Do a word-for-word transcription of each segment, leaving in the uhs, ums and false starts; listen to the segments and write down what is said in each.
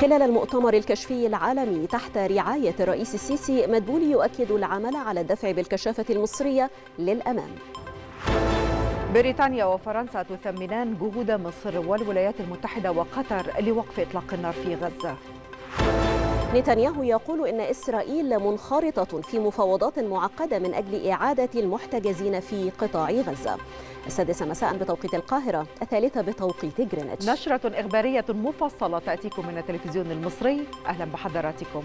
خلال المؤتمر الكشفي العالمي تحت رعاية الرئيس السيسي، مدبولي يؤكد العمل على الدفع بالكشافة المصرية للأمام. بريطانيا وفرنسا تثمنان جهود مصر والولايات المتحدة وقطر لوقف إطلاق النار في غزة. نتنياهو يقول إن إسرائيل منخرطة في مفاوضات معقدة من أجل إعادة المحتجزين في قطاع غزة. السادسة مساء بتوقيت القاهرة، الثالثة بتوقيت جرينتش. نشرة إخبارية مفصلة تأتيكم من التلفزيون المصري، أهلا بحضراتكم.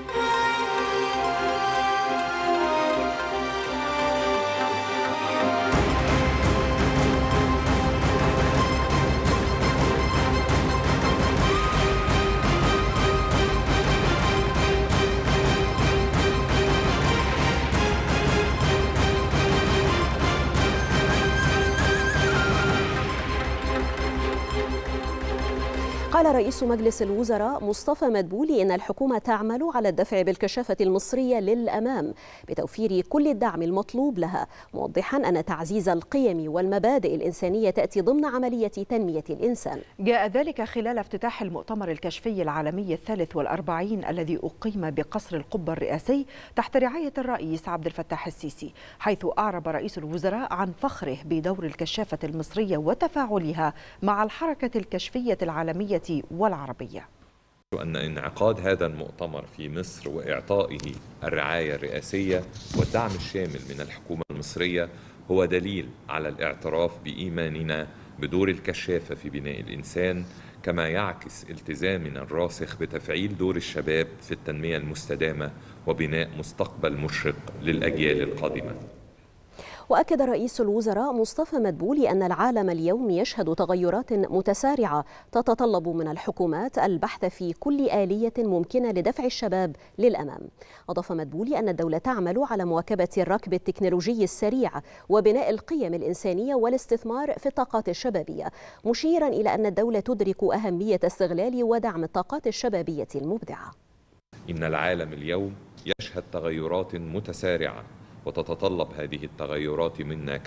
قال رئيس مجلس الوزراء مصطفى مدبولي إن الحكومة تعمل على الدفع بالكشافة المصرية للأمام بتوفير كل الدعم المطلوب لها، موضحا أن تعزيز القيم والمبادئ الإنسانية تأتي ضمن عملية تنمية الإنسان. جاء ذلك خلال افتتاح المؤتمر الكشفي العالمي الثالث والأربعين الذي أقيم بقصر القبة الرئاسي تحت رعاية الرئيس عبد الفتاح السيسي، حيث أعرب رئيس الوزراء عن فخره بدور الكشافة المصرية وتفاعلها مع الحركة الكشفية العالمية والعربية. أن انعقاد هذا المؤتمر في مصر وإعطائه الرعاية الرئاسية والدعم الشامل من الحكومة المصرية هو دليل على الاعتراف بإيماننا بدور الكشافة في بناء الإنسان، كما يعكس التزامنا الراسخ بتفعيل دور الشباب في التنمية المستدامة وبناء مستقبل مشرق للأجيال القادمة. وأكد رئيس الوزراء مصطفى مدبولي أن العالم اليوم يشهد تغيرات متسارعة تتطلب من الحكومات البحث في كل آلية ممكنة لدفع الشباب للأمام. أضاف مدبولي أن الدولة تعمل على مواكبة الركب التكنولوجي السريع وبناء القيم الإنسانية والاستثمار في الطاقات الشبابية، مشيرا إلى أن الدولة تدرك أهمية استغلال ودعم الطاقات الشبابية المبدعة. إن العالم اليوم يشهد تغيرات متسارعة، وتتطلب هذه التغيرات منا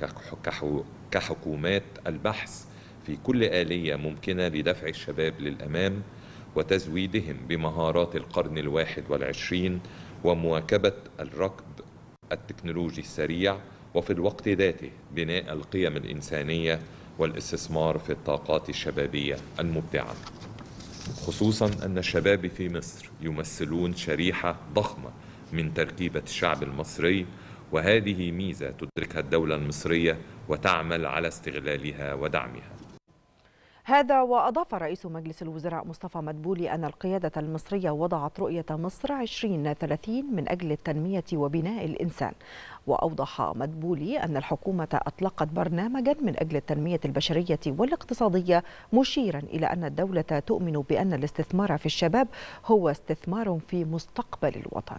كحكومات البحث في كل آلية ممكنة لدفع الشباب للأمام وتزويدهم بمهارات القرن الواحد والعشرين ومواكبة الركب التكنولوجي السريع، وفي الوقت ذاته بناء القيم الإنسانية والاستثمار في الطاقات الشبابية المبدعة، خصوصا أن الشباب في مصر يمثلون شريحة ضخمة من تركيبة الشعب المصري، وهذه ميزة تدركها الدولة المصرية وتعمل على استغلالها ودعمها. هذا وأضاف رئيس مجلس الوزراء مصطفى مدبولي أن القيادة المصرية وضعت رؤية مصر عشرين ثلاثين من أجل التنمية وبناء الإنسان. وأوضح مدبولي أن الحكومة أطلقت برنامجا من أجل التنمية البشرية والاقتصادية، مشيرا إلى أن الدولة تؤمن بأن الاستثمار في الشباب هو استثمار في مستقبل الوطن.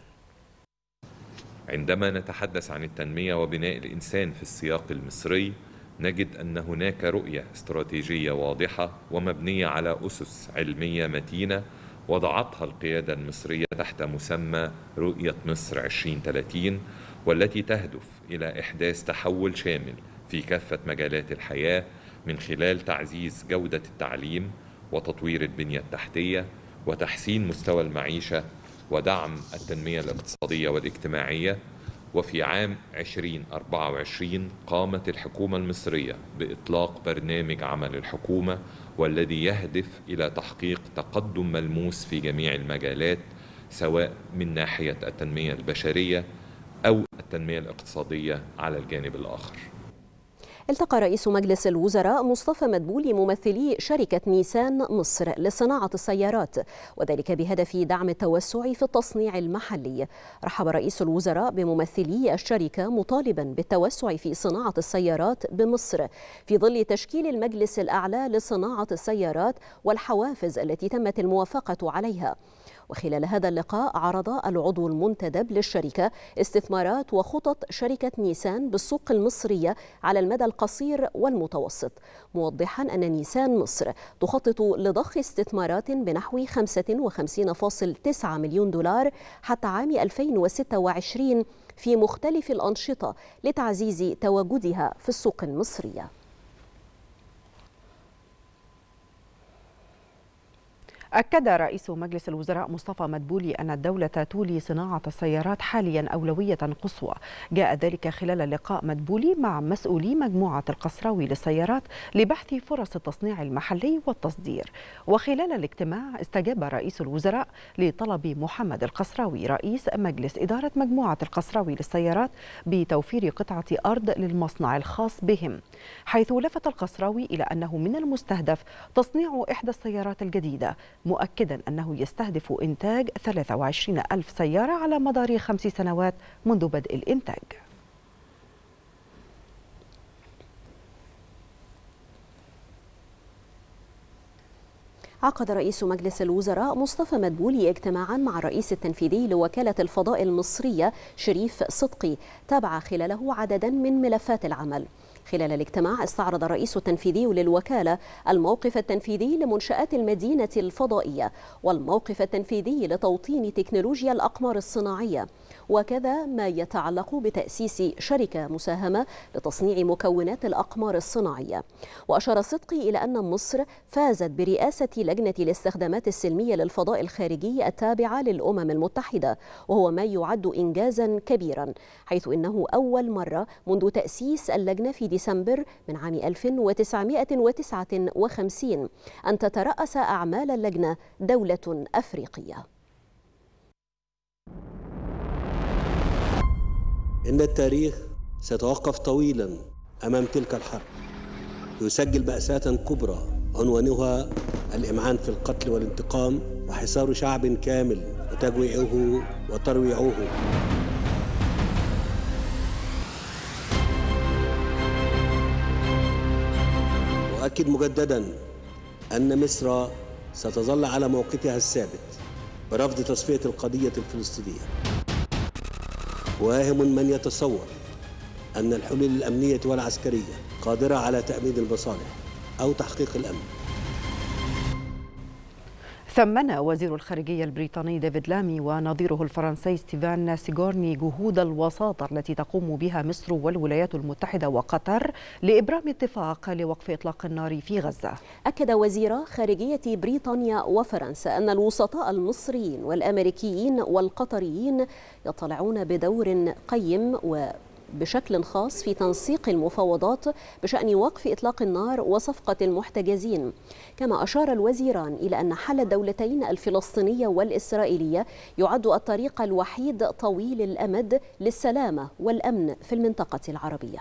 عندما نتحدث عن التنمية وبناء الإنسان في السياق المصري، نجد أن هناك رؤية استراتيجية واضحة ومبنية على أسس علمية متينة وضعتها القيادة المصرية تحت مسمى رؤية مصر عشرين ثلاثين، والتي تهدف إلى إحداث تحول شامل في كافة مجالات الحياة من خلال تعزيز جودة التعليم وتطوير البنية التحتية وتحسين مستوى المعيشة ودعم التنمية الاقتصادية والاجتماعية. وفي عام ألفين وأربعة وعشرين قامت الحكومة المصرية بإطلاق برنامج عمل الحكومة، والذي يهدف إلى تحقيق تقدم ملموس في جميع المجالات، سواء من ناحية التنمية البشرية أو التنمية الاقتصادية على الجانب الآخر. التقى رئيس مجلس الوزراء مصطفى مدبولي ممثلي شركة نيسان مصر لصناعة السيارات، وذلك بهدف دعم التوسع في التصنيع المحلي. رحب رئيس الوزراء بممثلي الشركة مطالبا بالتوسع في صناعة السيارات بمصر في ظل تشكيل المجلس الأعلى لصناعة السيارات والحوافز التي تمت الموافقة عليها. وخلال هذا اللقاء عرض العضو المنتدب للشركة استثمارات وخطط شركة نيسان بالسوق المصرية على المدى القصير والمتوسط، موضحا أن نيسان مصر تخطط لضخ استثمارات بنحو خمسة وخمسين فاصلة تسعة مليون دولار حتى عام ألفين وستة وعشرين في مختلف الأنشطة لتعزيز تواجدها في السوق المصرية. أكد رئيس مجلس الوزراء مصطفى مدبولي أن الدولة تولي صناعة السيارات حاليا أولوية قصوى. جاء ذلك خلال لقاء مدبولي مع مسؤولي مجموعة القصراوي للسيارات لبحث فرص التصنيع المحلي والتصدير. وخلال الاجتماع استجاب رئيس الوزراء لطلب محمد القصراوي رئيس مجلس إدارة مجموعة القصراوي للسيارات بتوفير قطعة أرض للمصنع الخاص بهم، حيث لفت القصراوي إلى أنه من المستهدف تصنيع إحدى السيارات الجديدة، مؤكدا أنه يستهدف إنتاج ثلاثة وعشرين ألف سيارة على مدار خمس سنوات منذ بدء الإنتاج. عقد رئيس مجلس الوزراء مصطفى مدبولي اجتماعا مع الرئيس التنفيذي لوكالة الفضاء المصرية شريف صدقي تابع خلاله عددا من ملفات العمل. خلال الاجتماع استعرض الرئيس التنفيذي للوكالة الموقف التنفيذي لمنشآت المدينة الفضائية والموقف التنفيذي لتوطين تكنولوجيا الأقمار الصناعية، وكذا ما يتعلق بتأسيس شركة مساهمة لتصنيع مكونات الأقمار الصناعية. وأشار صدقي إلى أن مصر فازت برئاسة لجنة الاستخدامات السلمية للفضاء الخارجي التابعة للأمم المتحدة، وهو ما يعد إنجازا كبيرا، حيث إنه أول مرة منذ تأسيس اللجنة في ديسمبر من عام ألف وتسعمائة وتسعة وخمسين أن تترأس أعمال اللجنة دولة أفريقية. إن التاريخ سيتوقف طويلا أمام تلك الحرب، يسجل مأساة كبرى عنوانها الإمعان في القتل والانتقام وحصار شعب كامل وتجويعه وترويعه. وأكد مجددا أن مصر ستظل على موقفها الثابت برفض تصفية القضية الفلسطينية. واهم من يتصور أن الحلول الأمنية والعسكرية قادرة على تأمين المصالح أو تحقيق الأمن. ثمن وزير الخارجية البريطاني ديفيد لامي ونظيره الفرنسي ستيفان سيغورني جهود الوساطة التي تقوم بها مصر والولايات المتحدة وقطر لإبرام اتفاق لوقف إطلاق النار في غزة. أكد وزير خارجية بريطانيا وفرنسا أن الوسطاء المصريين والأمريكيين والقطريين يطلعون بدور قيم و بشكل خاص في تنسيق المفاوضات بشأن وقف إطلاق النار وصفقة المحتجزين. كما أشار الوزيران إلى أن حل الدولتين الفلسطينية والإسرائيلية يعد الطريق الوحيد طويل الأمد للسلامة والأمن في المنطقة العربية.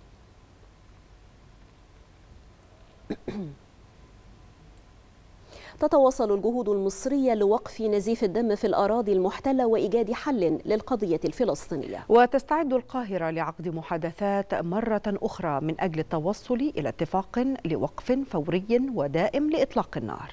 تتواصل الجهود المصرية لوقف نزيف الدم في الأراضي المحتلة وإيجاد حل للقضية الفلسطينية. وتستعد القاهرة لعقد محادثات مرة أخرى من أجل التوصل إلى اتفاق لوقف فوري ودائم لإطلاق النار.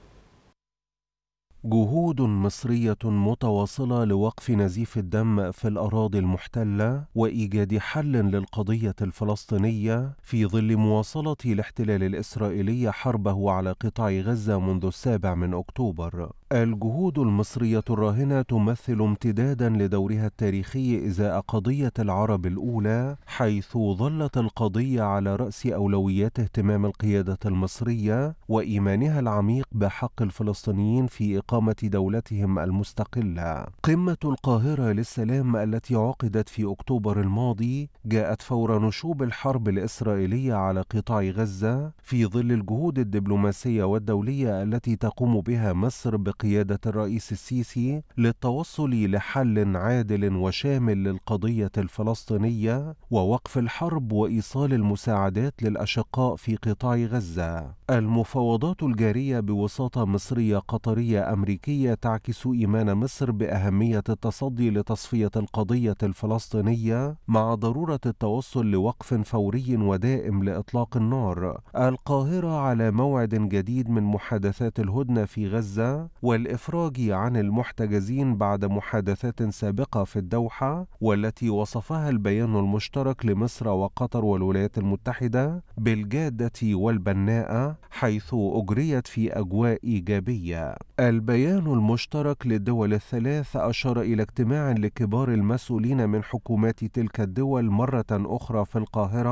جهود مصرية متواصلة لوقف نزيف الدم في الأراضي المحتلة وإيجاد حل للقضية الفلسطينية في ظل مواصلة الاحتلال الإسرائيلي حربه على قطاع غزة منذ السابع من أكتوبر. الجهود المصرية الراهنة تمثل امتدادا لدورها التاريخي إزاء قضية العرب الأولى، حيث ظلت القضية على رأس أولويات اهتمام القيادة المصرية وإيمانها العميق بحق الفلسطينيين في إقامة دولتهم المستقلة. قمة القاهرة للسلام التي عقدت في أكتوبر الماضي جاءت فور نشوب الحرب الإسرائيلية على قطاع غزة في ظل الجهود الدبلوماسية والدولية التي تقوم بها مصر بقيادة الرئيس السيسي للتوصل لحل عادل وشامل للقضية الفلسطينية ووقف الحرب وإيصال المساعدات للأشقاء في قطاع غزة. المفاوضات الجارية بوساطة مصرية قطرية أمريكية تعكس إيمان مصر بأهمية التصدي لتصفية القضية الفلسطينية مع ضرورة التوصل لوقف فوري ودائم لإطلاق النار. القاهرة على موعد جديد من محادثات الهدنة في غزة والإفراج عن المحتجزين بعد محادثات سابقة في الدوحة، والتي وصفها البيان المشترك لمصر وقطر والولايات المتحدة بالجادة والبناءة، حيث أجريت في أجواء إيجابية. البيان المشترك للدول الثلاث أشار إلى اجتماع لكبار المسؤولين من حكومات تلك الدول مرة أخرى في القاهرة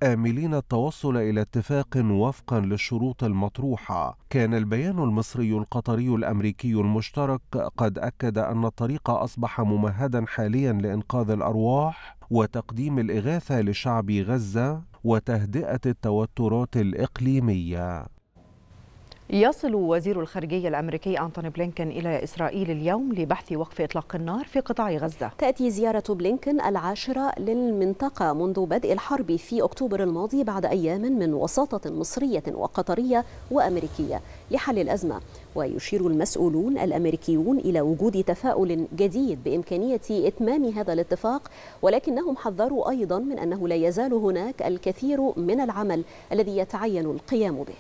آملين التوصل إلى اتفاق وفقا للشروط المطروحة. كان البيان المصري القطري الأمريكي المشترك قد أكد أن الطريق أصبح ممهدا حاليا لإنقاذ الأرواح وتقديم الإغاثة لشعب غزة وتهدئة التوترات الإقليمية. يصل وزير الخارجية الأمريكي أنتوني بلينكن إلى إسرائيل اليوم لبحث وقف إطلاق النار في قطاع غزة. تأتي زيارة بلينكن العاشرة للمنطقة منذ بدء الحرب في أكتوبر الماضي بعد أيام من وساطة مصرية وقطرية وأمريكية لحل الأزمة. ويشير المسؤولون الأمريكيون إلى وجود تفاؤل جديد بإمكانية إتمام هذا الاتفاق، ولكنهم حذروا أيضا من أنه لا يزال هناك الكثير من العمل الذي يتعين القيام به.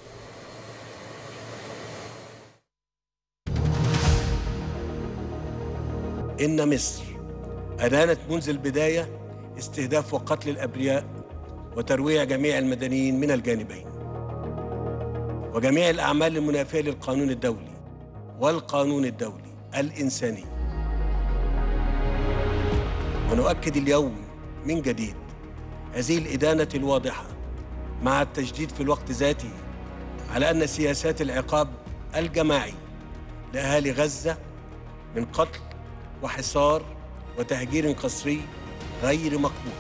إن مصر أدانت منذ البداية استهداف وقتل الأبرياء وترويع جميع المدنيين من الجانبين، وجميع الأعمال المنافية للقانون الدولي والقانون الدولي الإنساني. ونؤكد اليوم من جديد هذه الإدانة الواضحة مع التشديد في الوقت ذاته على أن سياسات العقاب الجماعي لأهالي غزة من قتل وحصار وتهجير قسري غير مقبول.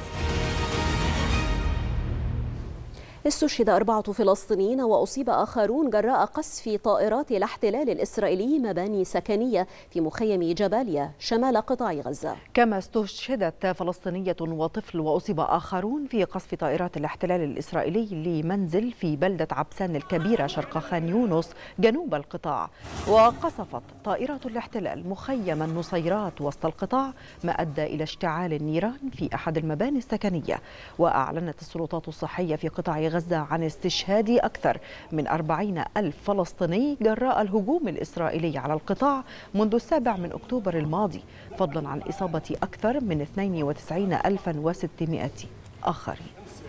استشهد أربعة فلسطينيين وأصيب آخرون جراء قصف طائرات الاحتلال الإسرائيلي مباني سكنية في مخيم جباليا شمال قطاع غزة. كما استشهدت فلسطينية وطفل وأصيب آخرون في قصف طائرات الاحتلال الإسرائيلي لمنزل في بلدة عبسان الكبيرة شرق خان يونس جنوب القطاع. وقصفت طائرات الاحتلال مخيم النصيرات وسط القطاع، ما أدى إلى اشتعال النيران في أحد المباني السكنية. وأعلنت السلطات الصحية في قطاع غزة عن استشهاد أكثر من أربعين ألف فلسطيني جراء الهجوم الإسرائيلي على القطاع منذ السابع من أكتوبر الماضي، فضلا عن إصابة أكثر من اثنين وتسعين ألفا وستمائة آخرين.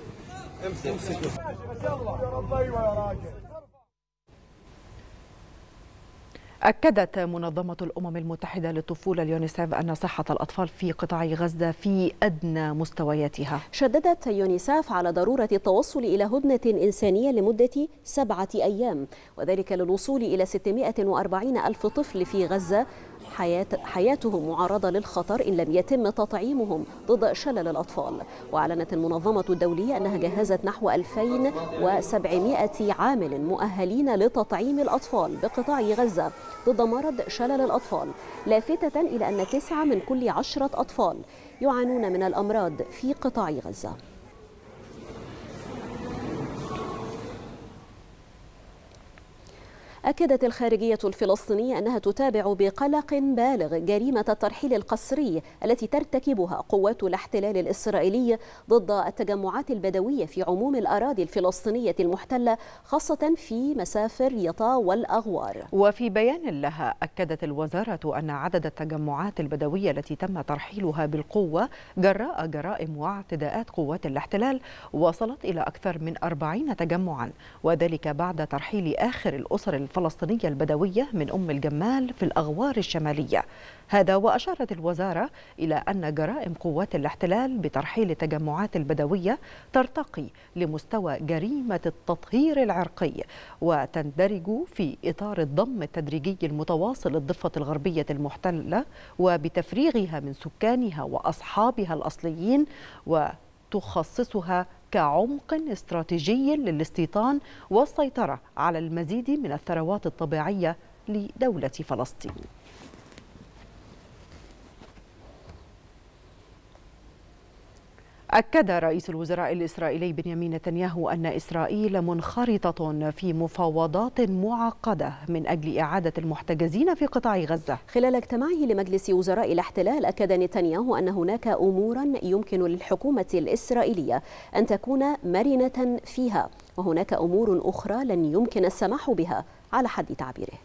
أكدت منظمة الأمم المتحدة للطفولة اليونيسيف أن صحة الأطفال في قطاع غزة في أدنى مستوياتها. شددت يونيسيف على ضرورة التوصل إلى هدنة إنسانية لمدة سبعة أيام، وذلك للوصول إلى ستمائة وأربعين ألف طفل في غزة حياة حياتهم معرضة للخطر إن لم يتم تطعيمهم ضد شلل الأطفال. وأعلنت المنظمة الدولية أنها جهزت نحو ألفين وسبعمائة عامل مؤهلين لتطعيم الأطفال بقطاع غزة ضد مرض شلل الأطفال، لافتة إلى أن تسعة من كل عشرة أطفال يعانون من الأمراض في قطاع غزة. أكدت الخارجية الفلسطينية أنها تتابع بقلق بالغ جريمة الترحيل القسري التي ترتكبها قوات الاحتلال الإسرائيلي ضد التجمعات البدوية في عموم الأراضي الفلسطينية المحتلة، خاصة في مسافر يطا والأغوار. وفي بيان لها أكدت الوزارة أن عدد التجمعات البدوية التي تم ترحيلها بالقوة جراء جرائم واعتداءات قوات الاحتلال وصلت إلى أكثر من أربعين تجمعا، وذلك بعد ترحيل آخر الأسر الفلسطينية البدوية من أم الجمال في الأغوار الشمالية. هذا وأشارت الوزارة إلى أن جرائم قوات الاحتلال بترحيل التجمعات البدوية ترتقي لمستوى جريمة التطهير العرقي، وتندرج في إطار الضم التدريجي المتواصل للضفة الغربية المحتلة وبتفريغها من سكانها وأصحابها الأصليين، وتخصصها كعمق استراتيجي للاستيطان والسيطرة على المزيد من الثروات الطبيعية لدولة فلسطين. أكد رئيس الوزراء الإسرائيلي بنيامين نتنياهو أن إسرائيل منخرطة في مفاوضات معقدة من أجل إعادة المحتجزين في قطاع غزة. خلال اجتماعه لمجلس وزراء الاحتلال، أكد نتنياهو أن هناك أمورا يمكن للحكومة الإسرائيلية أن تكون مرنة فيها، وهناك أمور أخرى لن يمكن السماح بها على حد تعبيره.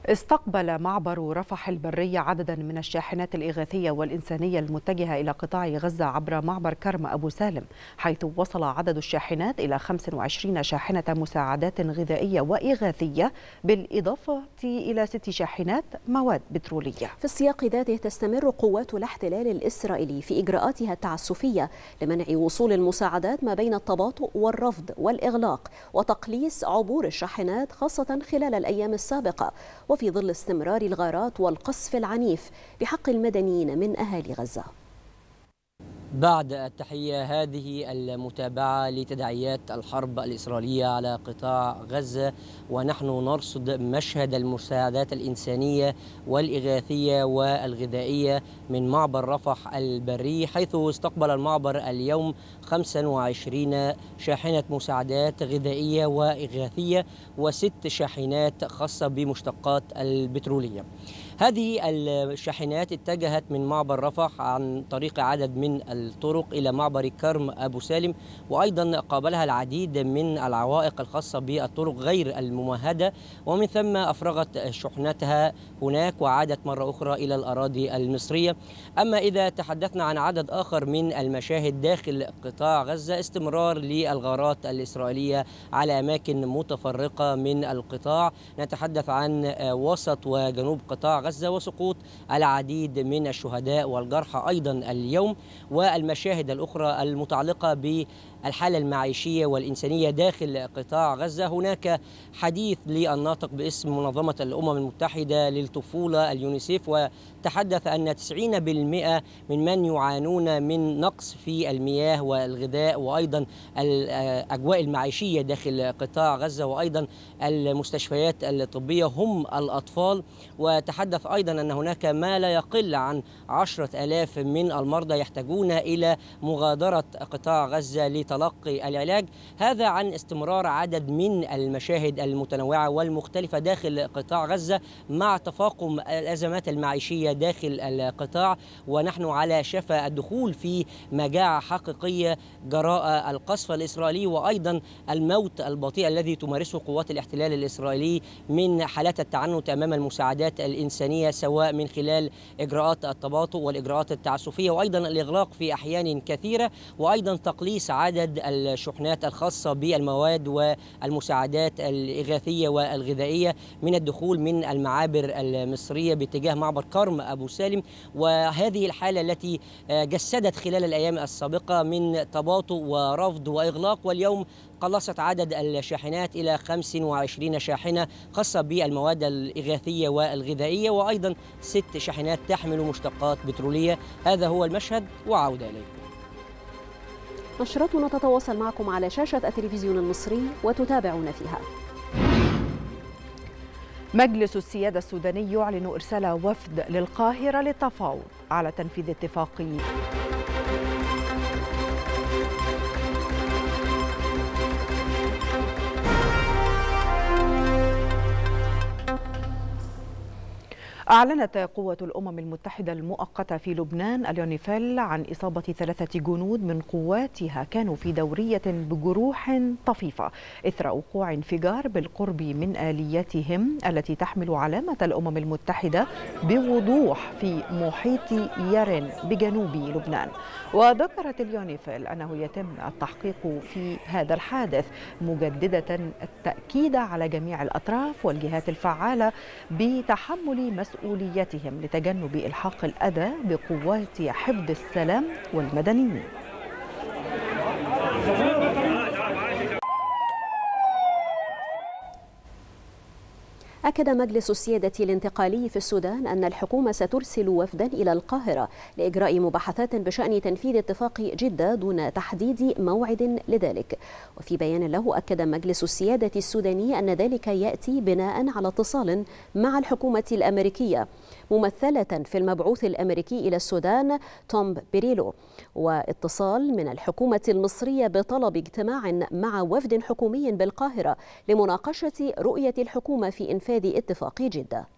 استقبل معبر رفح البري عددا من الشاحنات الإغاثية والإنسانية المتجهة إلى قطاع غزة عبر معبر كرم أبو سالم، حيث وصل عدد الشاحنات إلى خمس وعشرين شاحنة مساعدات غذائية وإغاثية، بالإضافة إلى ست شاحنات مواد بترولية. في السياق ذاته تستمر قوات الاحتلال الإسرائيلي في إجراءاتها التعسفية لمنع وصول المساعدات ما بين التباطؤ والرفض والإغلاق وتقليص عبور الشاحنات، خاصة خلال الأيام السابقة، وفي ظل استمرار الغارات والقصف العنيف بحق المدنيين من أهالي غزة. بعد التحية، هذه المتابعة لتداعيات الحرب الإسرائيلية على قطاع غزة، ونحن نرصد مشهد المساعدات الإنسانية والإغاثية والغذائية من معبر رفح البري، حيث استقبل المعبر اليوم خمسة وعشرين شاحنة مساعدات غذائية وإغاثية وست شاحنات خاصة بمشتقات البترولية. هذه الشاحنات اتجهت من معبر رفح عن طريق عدد من الطرق إلى معبر كرم أبو سالم، وأيضا قابلها العديد من العوائق الخاصة بالطرق غير الممهدة، ومن ثم أفرغت شحنتها هناك وعادت مرة أخرى إلى الأراضي المصرية. أما إذا تحدثنا عن عدد آخر من المشاهد داخل قطاع غزة، استمرار للغارات الإسرائيلية على أماكن متفرقة من القطاع، نتحدث عن وسط وجنوب قطاع غزة، وسقوط العديد من الشهداء والجرحى أيضا اليوم، والمشاهد الأخرى المتعلقة بالحالة المعيشية والإنسانية داخل قطاع غزة. هناك حديث للناطق باسم منظمة الأمم المتحدة للطفولة اليونيسيف، وتحدث أن تسعين بالمئة من من يعانون من نقص في المياه والغذاء وأيضا الأجواء المعيشية داخل قطاع غزة وأيضا المستشفيات الطبية هم الأطفال. وتحدث أيضا أن هناك ما لا يقل عن عشرة آلاف من المرضى يحتاجون إلى مغادرة قطاع غزة لتلقي العلاج. هذا عن استمرار عدد من المشاهد المتنوعة والمختلفة داخل قطاع غزة مع تفاقم الأزمات المعيشية داخل القطاع، ونحن على شفا الدخول في مجاعة حقيقية جراء القصف الإسرائيلي وأيضا الموت البطيء الذي تمارسه قوات الاحتلال الإسرائيلي من حالات التعنت أمام المساعدات الإنسانية، سواء من خلال إجراءات التباطؤ والإجراءات التعسفية وأيضا الإغلاق في أحيان كثيرة، وأيضا تقليص عدد الشحنات الخاصة بالمواد والمساعدات الإغاثية والغذائية من الدخول من المعابر المصرية باتجاه معبر كرم أبو سالم. وهذه الحالة التي جسدت خلال الأيام السابقة من تباطؤ ورفض وإغلاق، واليوم قلصت عدد الشاحنات إلى خمس وعشرين شاحنة خاصة بالمواد الإغاثية والغذائية، وأيضا ست شاحنات تحمل مشتقات بترولية. هذا هو المشهد، وعودة إليكم. نشرتنا تتواصل معكم على شاشة التلفزيون المصري وتتابعون فيها. مجلس السيادة السوداني يعلن إرسال وفد للقاهرة للتفاوض على تنفيذ اتفاقية أعلنت قوة الأمم المتحدة المؤقتة في لبنان اليونيفيل عن إصابة ثلاثة جنود من قواتها كانوا في دورية بجروح طفيفة إثر وقوع انفجار بالقرب من آليتهم التي تحمل علامة الأمم المتحدة بوضوح في محيط يرن بجنوب لبنان. وذكرت اليونيفيل أنه يتم التحقيق في هذا الحادث، مجددة التأكيد على جميع الأطراف والجهات الفعالة بتحمل مسؤوليتهم لتجنب إلحاق الأذى بقوات حفظ السلام والمدنيين. أكد مجلس السيادة الانتقالي في السودان أن الحكومة سترسل وفدا إلى القاهرة لإجراء مباحثات بشأن تنفيذ اتفاق جدة دون تحديد موعد لذلك. وفي بيان له أكد مجلس السيادة السوداني أن ذلك يأتي بناء على اتصال مع الحكومة الأمريكية ممثلة في المبعوث الأمريكي إلى السودان توم بيريلو، واتصال من الحكومة المصرية بطلب اجتماع مع وفد حكومي بالقاهرة لمناقشة رؤية الحكومة في إنفاذ اتفاق جدة.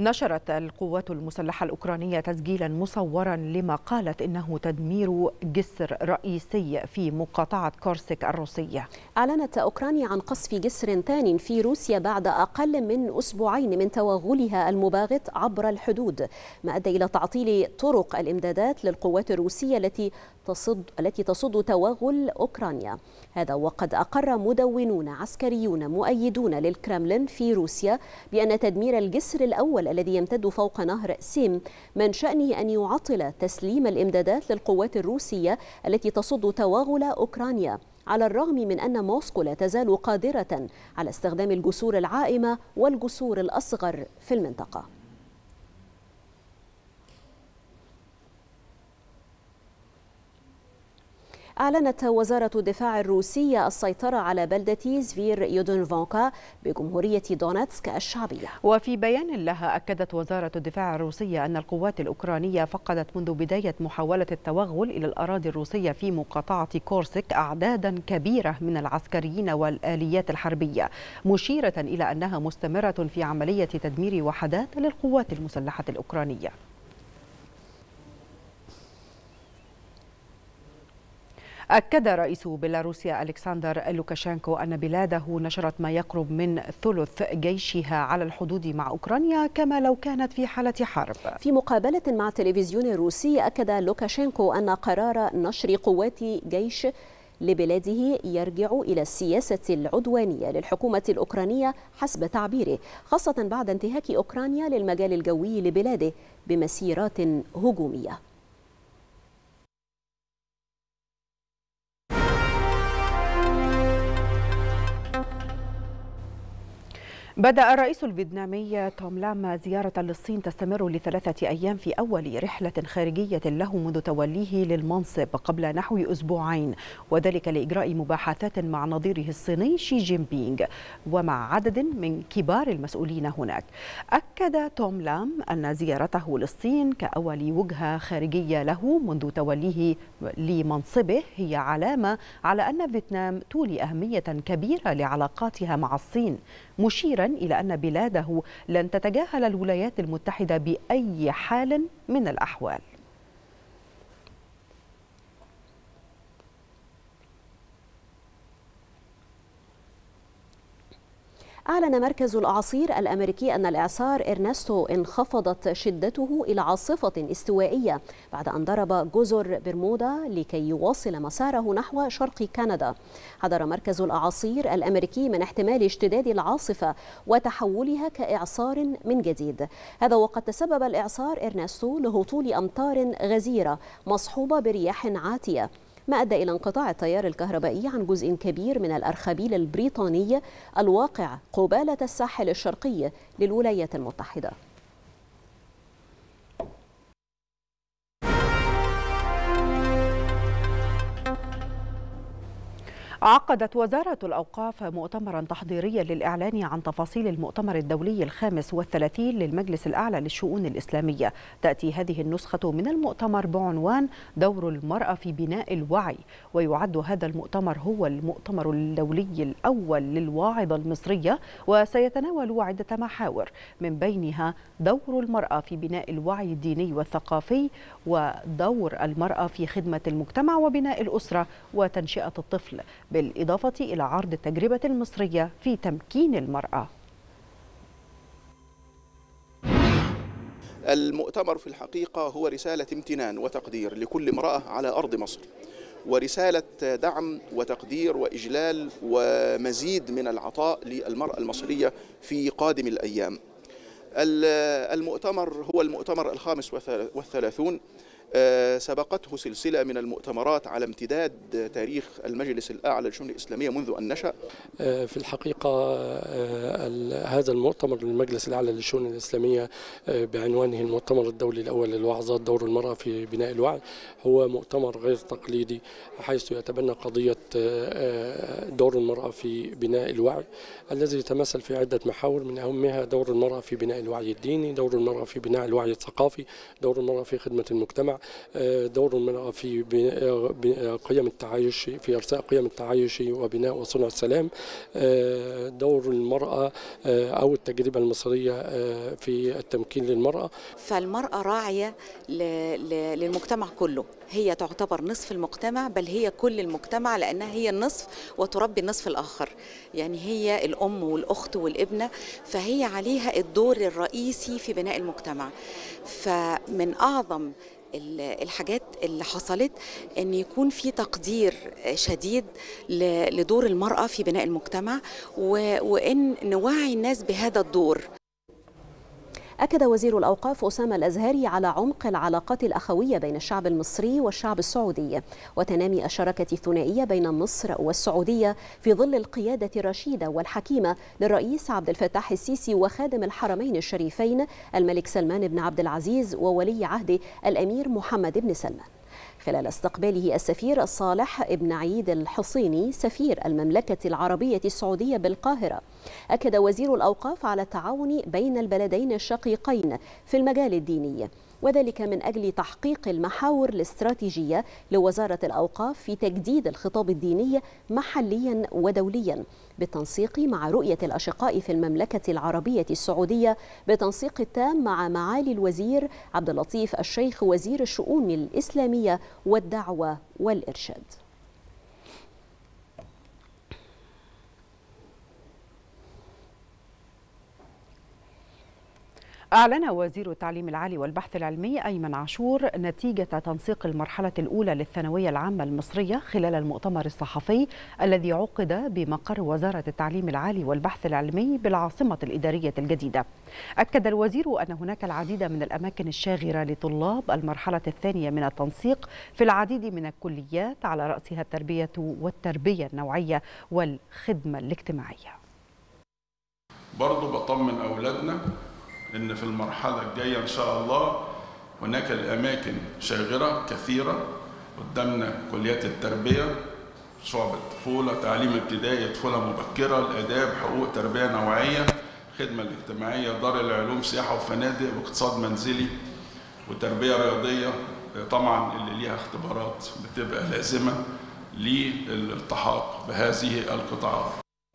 نشرت القوات المسلحة الأوكرانية تسجيلا مصورا لما قالت إنه تدمير جسر رئيسي في مقاطعة كورسك الروسية. أعلنت أوكرانيا عن قصف جسر ثاني في روسيا بعد أقل من أسبوعين من توغلها المباغت عبر الحدود، ما أدى إلى تعطيل طرق الإمدادات للقوات الروسية التي تصد التي تصد توغل أوكرانيا. هذا وقد أقر مدونون عسكريون مؤيدون للكرملين في روسيا بأن تدمير الجسر الأول الذي يمتد فوق نهر سيم من شأنه أن يعطل تسليم الإمدادات للقوات الروسية التي تصد توغل أوكرانيا، على الرغم من أن موسكو لا تزال قادرة على استخدام الجسور العائمة والجسور الأصغر في المنطقة. أعلنت وزارة الدفاع الروسية السيطرة على بلدة زفير يودنفونكا بجمهورية دونيتسك الشعبية. وفي بيان لها أكدت وزارة الدفاع الروسية أن القوات الأوكرانية فقدت منذ بداية محاولة التوغل إلى الأراضي الروسية في مقاطعة كورسك أعدادا كبيرة من العسكريين والآليات الحربية، مشيرة إلى أنها مستمرة في عملية تدمير وحدات للقوات المسلحة الأوكرانية. أكد رئيس بيلاروسيا ألكسندر لوكاشينكو أن بلاده نشرت ما يقرب من ثلث جيشها على الحدود مع أوكرانيا كما لو كانت في حالة حرب. في مقابلة مع التلفزيون الروسي أكد لوكاشينكو أن قرار نشر قوات جيش لبلاده يرجع إلى السياسة العدوانية للحكومة الأوكرانية حسب تعبيره، خاصة بعد انتهاك أوكرانيا للمجال الجوي لبلاده بمسيرات هجومية. بدأ الرئيس الفيتنامي توم لام زيارة للصين تستمر لثلاثة أيام في أول رحلة خارجية له منذ توليه للمنصب قبل نحو أسبوعين، وذلك لإجراء مباحثات مع نظيره الصيني شي جين بينغ ومع عدد من كبار المسؤولين هناك. أكد توم لام أن زيارته للصين كأول وجهة خارجية له منذ توليه لمنصبه هي علامة على أن فيتنام تولي أهمية كبيرة لعلاقاتها مع الصين، مشيرا إلى أن بلاده لن تتجاهل الولايات المتحدة بأي حال من الأحوال. أعلن مركز الأعاصير الأمريكي أن الإعصار إرنستو انخفضت شدته إلى عاصفة استوائية بعد أن ضرب جزر برمودا لكي يواصل مساره نحو شرق كندا. حذر مركز الأعاصير الأمريكي من احتمال اشتداد العاصفة وتحولها كإعصار من جديد. هذا وقد تسبب الإعصار إرنستو لهطول أمطار غزيرة مصحوبة برياح عاتية، ما أدى إلى انقطاع التيار الكهربائي عن جزء كبير من الأرخبيل البريطاني الواقع قبالة الساحل الشرقي للولايات المتحدة. عقدت وزارة الأوقاف مؤتمرا تحضيريا للإعلان عن تفاصيل المؤتمر الدولي الخامس والثلاثين للمجلس الأعلى للشؤون الإسلامية. تأتي هذه النسخة من المؤتمر بعنوان دور المرأة في بناء الوعي، ويعد هذا المؤتمر هو المؤتمر الدولي الأول للواعظة المصرية، وسيتناول عدة محاور من بينها دور المرأة في بناء الوعي الديني والثقافي، ودور المرأة في خدمة المجتمع وبناء الأسرة وتنشئة الطفل، بالإضافة إلى عرض التجربة المصرية في تمكين المرأة. المؤتمر في الحقيقة هو رسالة امتنان وتقدير لكل امرأة على أرض مصر، ورسالة دعم وتقدير وإجلال ومزيد من العطاء للمرأة المصرية في قادم الأيام. المؤتمر هو المؤتمر الخامس والثلاثون، سبقته سلسلة من المؤتمرات على امتداد تاريخ المجلس الأعلى للشؤون الإسلامية منذ أن نشأ. في الحقيقة هذا المؤتمر للمجلس الأعلى للشؤون الإسلامية بعنوانه المؤتمر الدولي الأول للوعظات دور المرأة في بناء الوعي هو مؤتمر غير تقليدي، حيث يتبنى قضية دور المرأة في بناء الوعي الذي يتمثل في عدة محاور، من أهمها دور المرأة في بناء الوعي الديني، دور المرأة في بناء الوعي الثقافي، دور المرأة في خدمة المجتمع، المجتمع، دور المرأة في قيم التعايش، في إرساء قيم التعايش وبناء وصنع السلام، دور المرأة أو التجربة المصرية في التمكين للمرأة. فالمرأة راعية للمجتمع كله، هي تعتبر نصف المجتمع، بل هي كل المجتمع، لأنها هي النصف وتربي النصف الآخر. يعني هي الأم والأخت والابنة، فهي عليها الدور الرئيسي في بناء المجتمع. فمن أعظم الحاجات اللي حصلت أن يكون في تقدير شديد لدور المرأة في بناء المجتمع، وأن نوعي الناس بهذا الدور. أكد وزير الأوقاف أسامة الأزهري على عمق العلاقات الأخوية بين الشعب المصري والشعب السعودي وتنامي الشراكة الثنائية بين مصر والسعودية في ظل القيادة الرشيدة والحكيمة للرئيس عبد الفتاح السيسي وخادم الحرمين الشريفين الملك سلمان بن عبد العزيز وولي عهده الأمير محمد بن سلمان. خلال استقباله السفير صالح بن عيد الحصيني سفير المملكة العربية السعودية بالقاهرة، أكد وزير الأوقاف على التعاون بين البلدين الشقيقين في المجال الديني، وذلك من أجل تحقيق المحاور الاستراتيجية لوزارة الأوقاف في تجديد الخطاب الديني محليا ودوليا بالتنسيق مع رؤية الأشقاء في المملكة العربية السعودية بتنسيق التام مع معالي الوزير عبد اللطيف الشيخ وزير الشؤون الإسلامية والدعوة والإرشاد. أعلن وزير التعليم العالي والبحث العلمي أيمن عاشور نتيجة تنسيق المرحلة الأولى للثانوية العامة المصرية خلال المؤتمر الصحفي الذي عقد بمقر وزارة التعليم العالي والبحث العلمي بالعاصمة الإدارية الجديدة. أكد الوزير أن هناك العديد من الأماكن الشاغرة لطلاب المرحلة الثانية من التنسيق في العديد من الكليات، على رأسها التربية والتربية النوعية والخدمة الاجتماعية. برضو بطمن أولادنا إن في المرحلة الجاية إن شاء الله هناك الأماكن شاغرة كثيرة قدامنا: كليات التربية، شعب الطفولة، تعليم ابتدائي، طفولة مبكرة، الآداب، حقوق، تربية نوعية، الخدمة الاجتماعية، دار العلوم، سياحة وفنادق، واقتصاد منزلي، وتربية رياضية، طبعا اللي ليها اختبارات بتبقى لازمة للالتحاق بهذه القطاعات.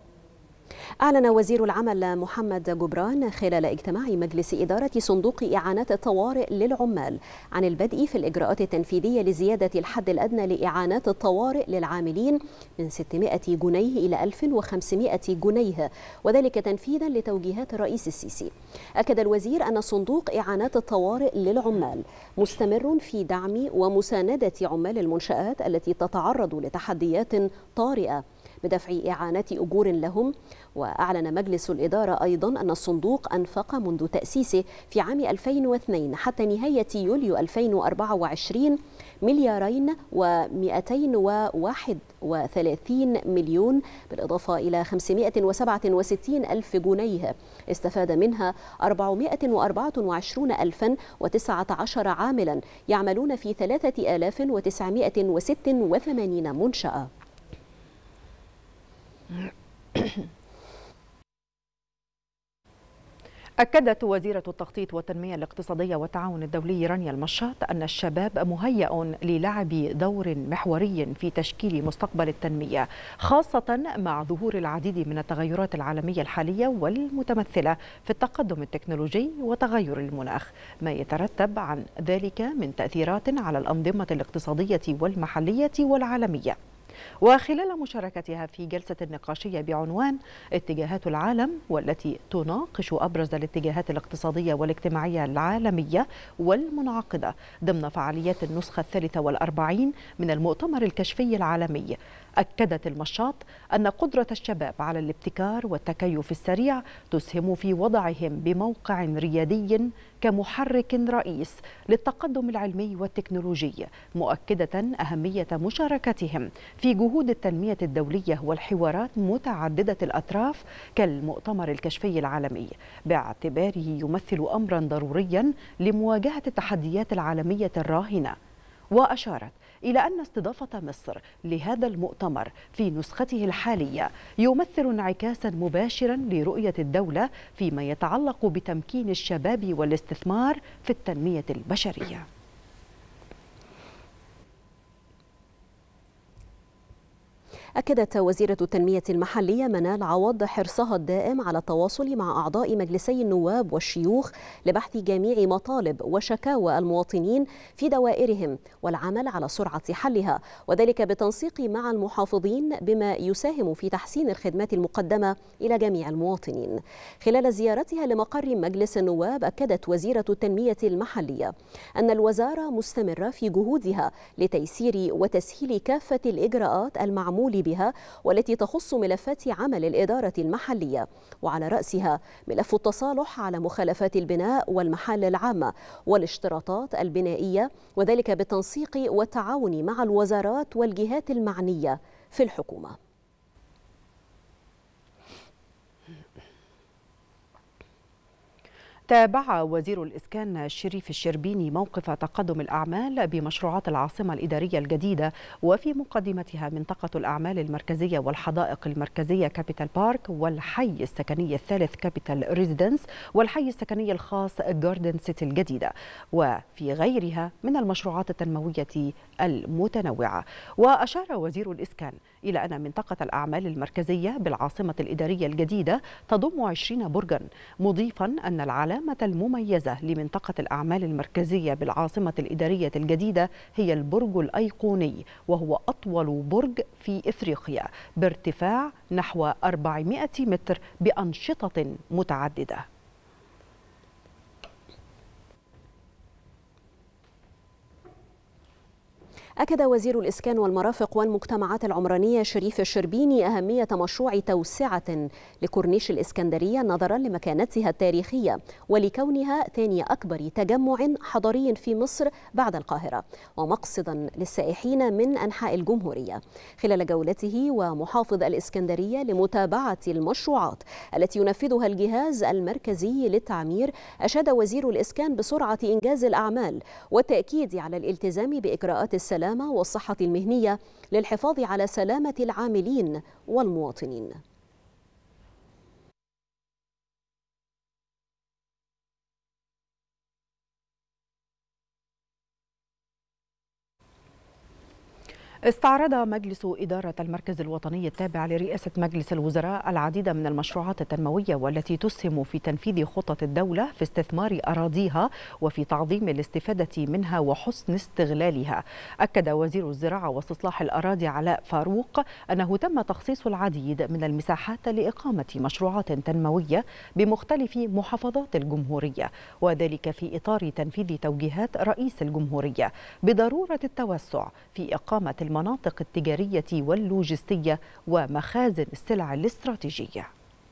أعلن وزير العمل محمد جبران خلال اجتماع مجلس إدارة صندوق إعانات الطوارئ للعمال عن البدء في الإجراءات التنفيذية لزيادة الحد الأدنى لإعانات الطوارئ للعاملين من ستمائة جنيه إلى ألف وخمسمائة جنيه، وذلك تنفيذا لتوجيهات الرئيس السيسي. أكد الوزير أن صندوق إعانات الطوارئ للعمال مستمر في دعم ومساندة عمال المنشآت التي تتعرض لتحديات طارئة بدفع إعانات أجور لهم. وأعلن مجلس الإدارة أيضا أن الصندوق أنفق منذ تأسيسه في عام ألفين واثنين حتى نهاية يوليو ألفين وأربعة وعشرين مليارين ومئتين وواحد وثلاثين مليون، بالإضافة إلى خمسمائة وسبعة وستين ألف جنيه استفاد منها أربعمائة وأربعة وعشرين ألفا وتسعة عشر عاملا يعملون في ثلاثة آلاف وتسعمائة وستة وثمانين منشأة. أكدت وزيرة التخطيط والتنمية الاقتصادية والتعاون الدولي رانيا المشاط أن الشباب مهيأ للعب دور محوري في تشكيل مستقبل التنمية، خاصة مع ظهور العديد من التغيرات العالمية الحالية والمتمثلة في التقدم التكنولوجي وتغير المناخ، ما يترتب عن ذلك من تأثيرات على الأنظمة الاقتصادية والمحلية والعالمية. وخلال مشاركتها في جلسة نقاشية بعنوان اتجاهات العالم، والتي تناقش أبرز الاتجاهات الاقتصادية والاجتماعية العالمية والمنعقدة ضمن فعاليات النسخة الثالثة والأربعين من المؤتمر الكشفي العالمي، أكدت المشاط أن قدرة الشباب على الابتكار والتكيف السريع تسهم في وضعهم بموقع ريادي كمحرك رئيس للتقدم العلمي والتكنولوجي، مؤكدة أهمية مشاركتهم في جهود التنمية الدولية والحوارات متعددة الأطراف كالمؤتمر الكشفي العالمي، باعتباره يمثل أمرا ضروريا لمواجهة التحديات العالمية الراهنة. وأشارت إلى أن استضافة مصر لهذا المؤتمر في نسخته الحالية يمثل انعكاسا مباشرا لرؤية الدولة فيما يتعلق بتمكين الشباب والاستثمار في التنمية البشرية. أكدت وزيرة التنمية المحلية منال عوض حرصها الدائم على التواصل مع أعضاء مجلسي النواب والشيوخ لبحث جميع مطالب وشكاوى المواطنين في دوائرهم والعمل على سرعة حلها، وذلك بالتنسيق مع المحافظين بما يساهم في تحسين الخدمات المقدمة إلى جميع المواطنين. خلال زيارتها لمقر مجلس النواب أكدت وزيرة التنمية المحلية أن الوزارة مستمرة في جهودها لتيسير وتسهيل كافة الإجراءات المعمول بها والتي تخص ملفات عمل الإدارة المحلية، وعلى رأسها ملف التصالح على مخالفات البناء والمحال العامة والاشتراطات البنائية، وذلك بالتنسيق والتعاون مع الوزارات والجهات المعنية في الحكومة. تابع وزير الإسكان شريف الشربيني موقف تقدم الأعمال بمشروعات العاصمة الإدارية الجديدة، وفي مقدمتها منطقة الأعمال المركزية والحدائق المركزية كابيتال بارك، والحي السكني الثالث كابيتال ريزيدنس، والحي السكني الخاص جاردن سيتي الجديدة، وفي غيرها من المشروعات التنموية المتنوعة. وأشار وزير الإسكان إلى أن منطقة الأعمال المركزية بالعاصمة الإدارية الجديدة تضم عشرين برجا، مضيفا أن العلامة المميزة لمنطقة الأعمال المركزية بالعاصمة الإدارية الجديدة هي البرج الأيقوني، وهو أطول برج في إفريقيا بارتفاع نحو أربعمائة متر بأنشطة متعددة. أكد وزير الإسكان والمرافق والمجتمعات العمرانية شريف الشربيني أهمية مشروع توسعة لكورنيش الإسكندرية نظرا لمكانتها التاريخية ولكونها ثاني أكبر تجمع حضري في مصر بعد القاهرة، ومقصدا للسائحين من أنحاء الجمهورية. خلال جولته ومحافظ الإسكندرية لمتابعة المشروعات التي ينفذها الجهاز المركزي للتعمير، أشاد وزير الإسكان بسرعة إنجاز الأعمال والتأكيد على الالتزام بإجراءات السلامة والصحة المهنية للحفاظ على سلامة العاملين والمواطنين. استعرض مجلس إدارة المركز الوطني التابع لرئاسة مجلس الوزراء العديد من المشروعات التنموية والتي تسهم في تنفيذ خطط الدولة في استثمار أراضيها وفي تعظيم الاستفادة منها وحسن استغلالها. أكد وزير الزراعة واستصلاح الأراضي علاء فاروق أنه تم تخصيص العديد من المساحات لإقامة مشروعات تنموية بمختلف محافظات الجمهورية، وذلك في إطار تنفيذ توجيهات رئيس الجمهورية بضرورة التوسع في إقامة المناطق التجارية واللوجستية ومخازن السلع الاستراتيجية.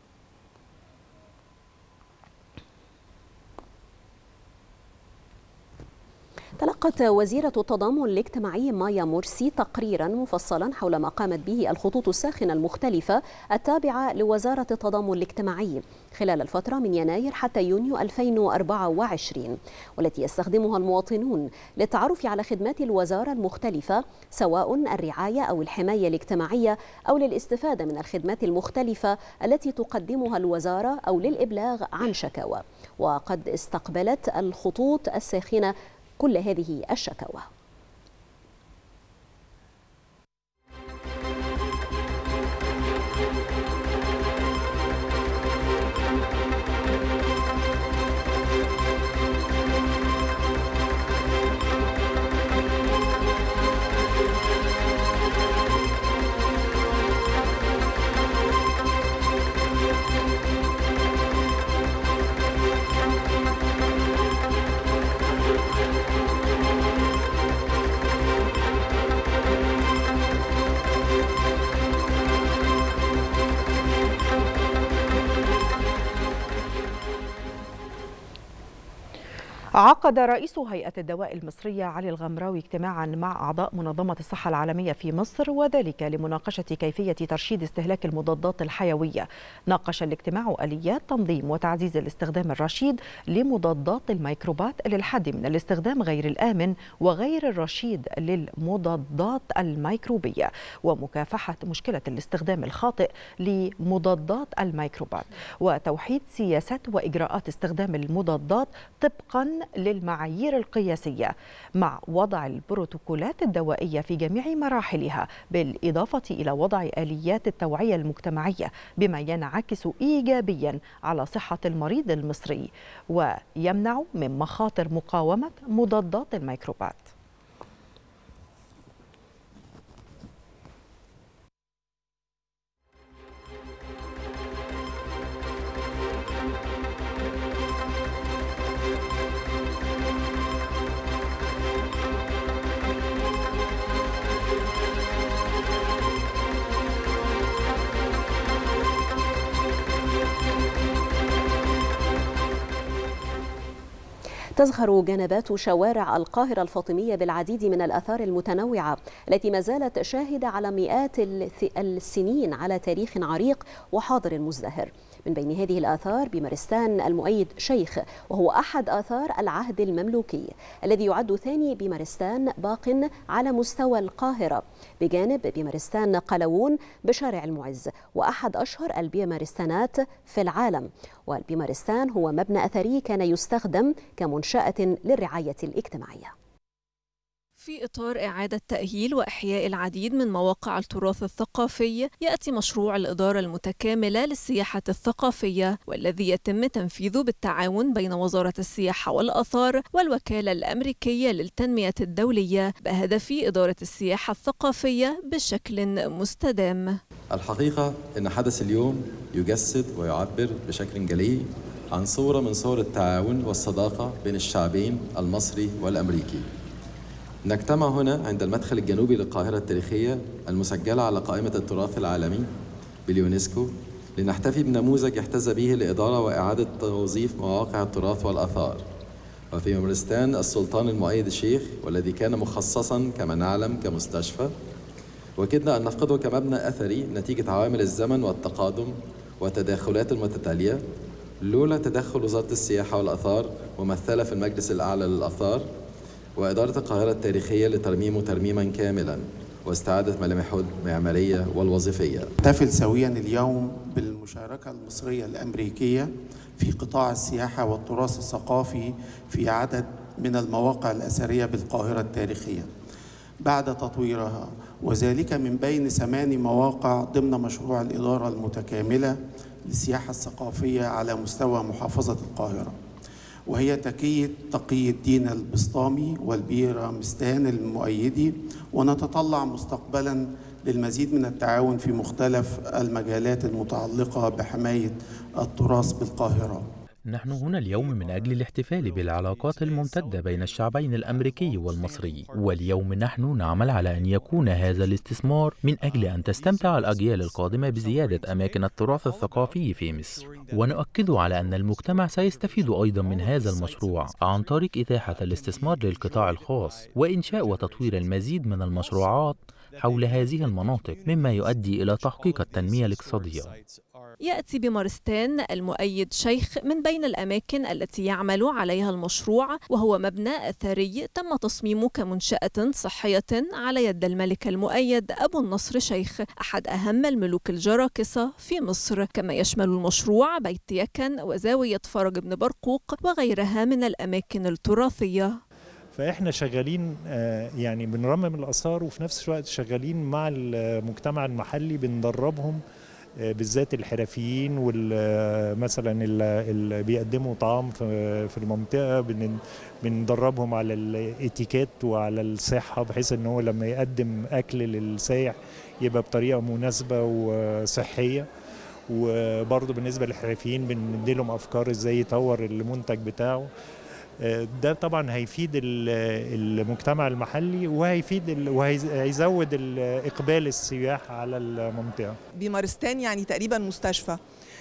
تلقت وزيرة التضامن الاجتماعي مايا مرسي تقريرا مفصلا حول ما قامت به الخطوط الساخنة المختلفة التابعة لوزارة التضامن الاجتماعي خلال الفترة من يناير حتى يونيو ألفين وأربعة وعشرين، والتي يستخدمها المواطنون للتعرف على خدمات الوزارة المختلفة سواء الرعاية أو الحماية الاجتماعية أو للاستفادة من الخدمات المختلفة التي تقدمها الوزارة أو للإبلاغ عن شكاوى. وقد استقبلت الخطوط الساخنة كل هذه الشكاوى. عقد رئيس هيئة الدواء المصرية علي الغمراوي اجتماعا مع أعضاء منظمة الصحة العالمية في مصر، وذلك لمناقشة كيفية ترشيد استهلاك المضادات الحيوية. ناقش الاجتماع آليات تنظيم وتعزيز الاستخدام الرشيد لمضادات الميكروبات للحد من الاستخدام غير الآمن وغير الرشيد للمضادات الميكروبية، ومكافحة مشكلة الاستخدام الخاطئ لمضادات الميكروبات، وتوحيد سياسات وإجراءات استخدام المضادات طبقا للمعايير القياسية مع وضع البروتوكولات الدوائية في جميع مراحلها، بالإضافة إلى وضع آليات التوعية المجتمعية بما ينعكس إيجابيا على صحة المريض المصري ويمنع من مخاطر مقاومة مضادات الميكروبات. تزخر جنبات شوارع القاهرة الفاطمية بالعديد من الآثار المتنوعة التي ما زالت شاهدة على مئات السنين على تاريخ عريق وحاضر مزدهر. من بين هذه الآثار بمارستان المؤيد شيخ، وهو أحد آثار العهد المملوكي الذي يعد ثاني بمارستان باق على مستوى القاهرة، بجانب بمارستان قلاوون بشارع المعز، وأحد أشهر البيمارستانات في العالم. والبيمارستان هو مبنى أثري كان يستخدم كمنشأة للرعاية الاجتماعية. في إطار إعادة تأهيل وإحياء العديد من مواقع التراث الثقافي، يأتي مشروع الإدارة المتكاملة للسياحة الثقافية، والذي يتم تنفيذه بالتعاون بين وزارة السياحة والآثار والوكالة الأمريكية للتنمية الدولية، بهدف إدارة السياحة الثقافية بشكل مستدام. الحقيقة أن حدث اليوم يجسد ويعبر بشكل جلي عن صورة من صور التعاون والصداقة بين الشعبين المصري والأمريكي. نجتمع هنا عند المدخل الجنوبي للقاهرة التاريخية المسجلة على قائمة التراث العالمي باليونسكو لنحتفي بنموذج يحتذى به لإدارة وإعادة توظيف مواقع التراث والآثار. وفي مارستان السلطان المؤيد الشيخ، والذي كان مخصصا كما نعلم كمستشفى، وكدنا أن نفقده كمبنى أثري نتيجة عوامل الزمن والتقادم والتداخلات المتتالية، لولا تدخل وزارة السياحة والآثار ممثلة في المجلس الأعلى للآثار وإدارة القاهرة التاريخية لترميمه ترميما كاملا واستعادة ملامحه المعمارية والوظيفية. نحتفل سويا اليوم بالمشاركة المصرية الأمريكية في قطاع السياحة والتراث الثقافي في عدد من المواقع الأثرية بالقاهرة التاريخية بعد تطويرها، وذلك من بين ثماني مواقع ضمن مشروع الإدارة المتكاملة للسياحة الثقافية على مستوى محافظة القاهرة، وهي تكية تقي الدين البسطامي والبيرامستان المؤيدي. ونتطلع مستقبلا للمزيد من التعاون في مختلف المجالات المتعلقة بحماية التراث بالقاهرة. نحن هنا اليوم من أجل الاحتفال بالعلاقات الممتدة بين الشعبين الأمريكي والمصري، واليوم نحن نعمل على أن يكون هذا الاستثمار من أجل أن تستمتع الأجيال القادمة بزيادة أماكن التراث الثقافي في مصر. ونؤكد على أن المجتمع سيستفيد أيضا من هذا المشروع عن طريق إتاحة الاستثمار للقطاع الخاص وإنشاء وتطوير المزيد من المشروعات حول هذه المناطق، مما يؤدي إلى تحقيق التنمية الاقتصادية. يأتي بمارستان المؤيد شيخ من بين الأماكن التي يعمل عليها المشروع، وهو مبنى أثري تم تصميمه كمنشأة صحية على يد الملك المؤيد أبو النصر شيخ، أحد أهم الملوك الجراكسة في مصر. كما يشمل المشروع بيت يكن وزاوية فرج بن برقوق وغيرها من الأماكن التراثية. فإحنا شغالين يعني بنرمم الآثار، وفي نفس الوقت شغالين مع المجتمع المحلي بندربهم، بالذات الحرفيين ومثلا اللي بيقدموا طعام في المنطقة، بندربهم على الاتيكيت وعلى الصحة، بحيث ان هو لما يقدم اكل للسائح يبقى بطريقة مناسبة وصحية. وبرضه بالنسبة للحرفيين بنديلهم افكار ازاي يطور المنتج بتاعه. ده طبعا هيفيد المجتمع المحلي وهيفيد وهيزود اقبال السياح على المنطقه. بمارستان يعني تقريبا مستشفى،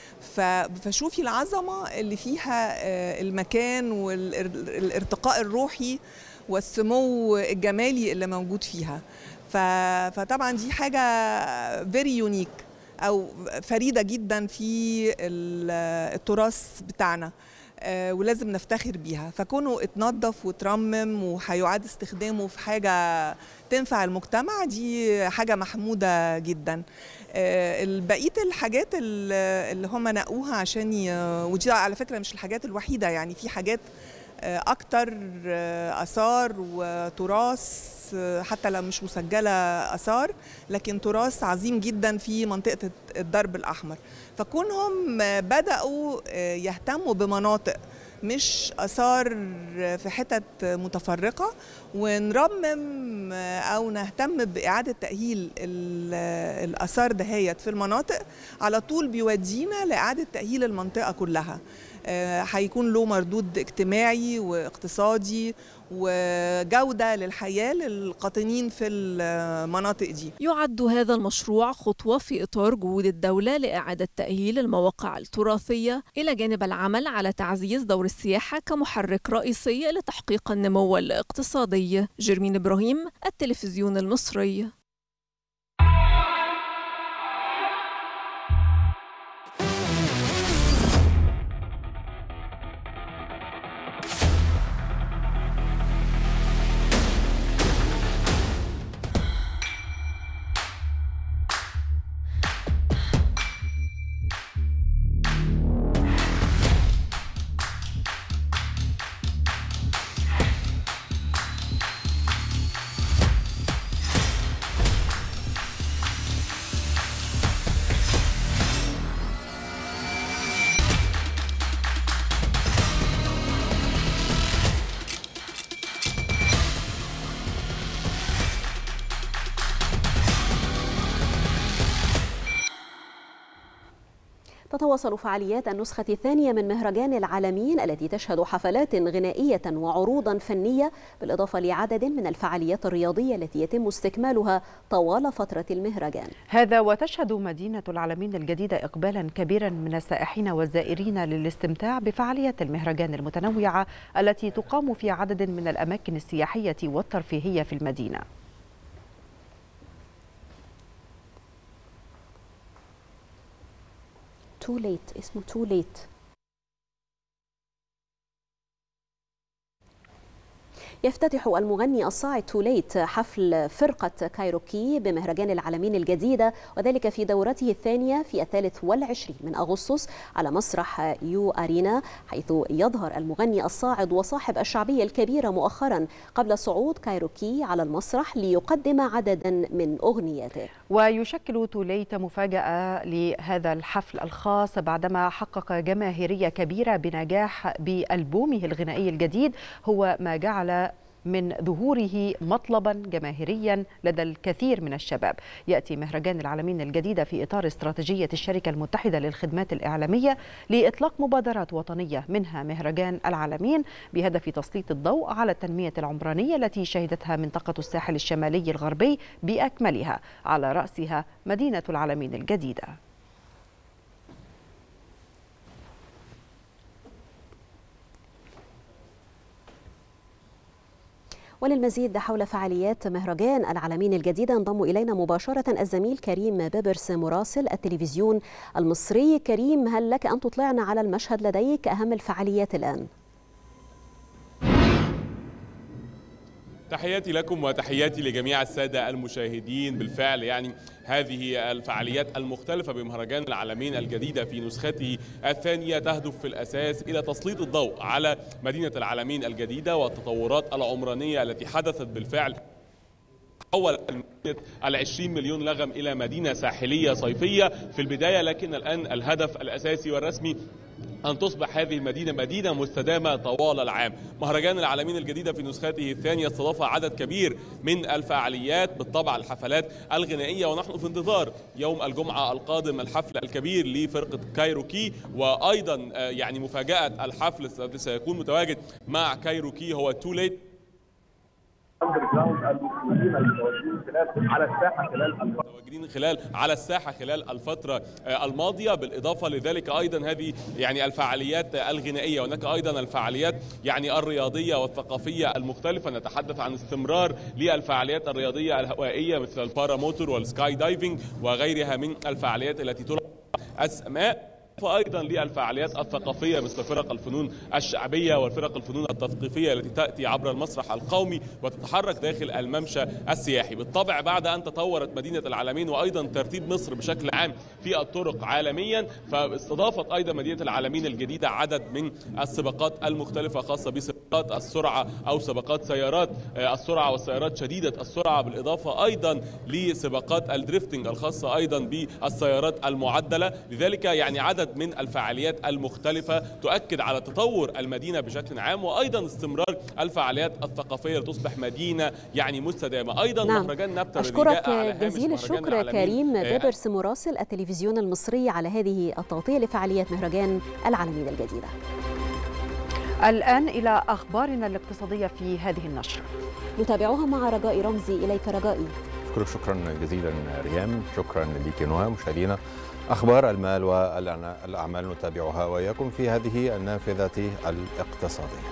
فشوفي العظمه اللي فيها المكان والارتقاء الروحي والسمو الجمالي اللي موجود فيها. فطبعا دي حاجه فيري يونيك او فريده جدا في التراث بتاعنا، ولازم نفتخر بيها. فكونه اتنظف وترمم وهيعاد استخدامه في حاجة تنفع المجتمع، دي حاجة محمودة جدا. بقية الحاجات اللي هم نقوها عشان ي... ودي على فكرة مش الحاجات الوحيدة، يعني في حاجات أكتر آثار وتراث حتى لو مش مسجلة آثار، لكن تراث عظيم جدا في منطقة الدرب الأحمر. فكونهم بدأوا يهتموا بمناطق مش آثار في حتت متفرقة، ونرمم أو نهتم بإعادة تأهيل الآثار دهيت في المناطق، على طول بيودينا لإعادة تأهيل المنطقة كلها. هيكون له مردود اجتماعي واقتصادي وجودة للحياة للقاطنين في المناطق دي. يعد هذا المشروع خطوة في إطار جهود الدولة لإعادة تأهيل المواقع التراثية، إلى جانب العمل على تعزيز دور السياحة كمحرك رئيسي لتحقيق النمو الاقتصادي. جرمين إبراهيم، التلفزيون المصري. تتواصل فعاليات النسخة الثانية من مهرجان العالمين التي تشهد حفلات غنائية وعروضا فنية، بالإضافة لعدد من الفعاليات الرياضية التي يتم استكمالها طوال فترة المهرجان. هذا وتشهد مدينة العالمين الجديدة إقبالا كبيرا من السائحين والزائرين للاستمتاع بفعاليات المهرجان المتنوعة التي تقام في عدد من الأماكن السياحية والترفيهية في المدينة. Too late اسمه too late. يفتتح المغني الصاعد تو ليت حفل فرقة كايروكي بمهرجان العالمين الجديدة، وذلك في دورته الثانية في الثالث والعشرين من أغسطس على مسرح يو أرينا، حيث يظهر المغني الصاعد وصاحب الشعبية الكبيرة مؤخرا قبل صعود كايروكي على المسرح ليقدم عددا من أغنياته. ويشكل تو ليت مفاجأة لهذا الحفل الخاص بعدما حقق جماهيرية كبيرة بنجاح بألبومه الغنائي الجديد، هو ما جعل من ظهوره مطلبا جماهيريا لدى الكثير من الشباب. يأتي مهرجان العالمين الجديدة في إطار استراتيجية الشركة المتحدة للخدمات الإعلامية لإطلاق مبادرات وطنية، منها مهرجان العالمين بهدف تسليط الضوء على التنمية العمرانية التي شهدتها منطقة الساحل الشمالي الغربي بأكملها، على رأسها مدينة العالمين الجديدة. وللمزيد حول فعاليات مهرجان العالمين الجديدة انضم إلينا مباشرة الزميل كريم بيبرس مراسل التلفزيون المصري. كريم، هل لك أن تطلعنا على المشهد لديك أهم الفعاليات الآن؟ تحياتي لكم وتحياتي لجميع السادة المشاهدين. بالفعل يعني هذه الفعاليات المختلفة بمهرجان العالمين الجديدة في نسخته الثانية تهدف في الأساس إلى تسليط الضوء على مدينة العالمين الجديدة والتطورات العمرانية التي حدثت بالفعل. تحول العشرين مليون لغم إلى مدينة ساحلية صيفية في البداية، لكن الآن الهدف الأساسي والرسمي أن تصبح هذه المدينة مدينة مستدامة طوال العام. مهرجان العالمين الجديدة في نسخته الثانية استضاف عدد كبير من الفعاليات، بالطبع الحفلات الغنائية، ونحن في انتظار يوم الجمعة القادم الحفل الكبير لفرقة كايروكي، وأيضا يعني مفاجأة الحفل الذي سيكون متواجد مع كايروكي هو تو ليت. على الساحه خلال المتواجدين خلال على الساحه خلال الفتره الماضيه. بالاضافه لذلك ايضا هذه يعني الفعاليات الغنائيه، هناك ايضا الفعاليات يعني الرياضيه والثقافيه المختلفه. نتحدث عن استمرار للفعاليات الرياضيه الهوائيه مثل الباراموتور والسكاي دايفنج وغيرها من الفعاليات التي تلعب السماء، وأيضا للفعاليات الثقافية مثل فرق الفنون الشعبية والفرق الفنون التثقيفية التي تأتي عبر المسرح القومي وتتحرك داخل الممشى السياحي. بالطبع بعد أن تطورت مدينة العالمين وأيضا ترتيب مصر بشكل عام في الطرق عالميا، فاستضافت أيضا مدينة العالمين الجديدة عدد من السباقات المختلفة خاصة بسباقات سباقات السرعة أو سباقات سيارات السرعة والسيارات شديدة السرعة، بالإضافة أيضا لسباقات الدريفتنج الخاصة أيضا بالسيارات المعدلة. لذلك يعني عدد من الفعاليات المختلفة تؤكد على تطور المدينة بشكل عام، وأيضا استمرار الفعاليات الثقافية لتصبح مدينة يعني مستدامة. أيضا نعم. مهرجان نبتة أشكرك جزيل الشكر كريم بيبرس مراسل التلفزيون المصري على هذه التغطية لفعاليات مهرجان العالمين الجديدة. الآن إلى أخبارنا الاقتصادية في هذه النشرة، نتابعها مع رجاء رمزي. إليك رجائي. أشكرك شكرا جزيلا ريام، شكرا لك نهى. مشاهدينا، أخبار المال والأعمال نتابعها وإياكم في هذه النافذة الاقتصادية.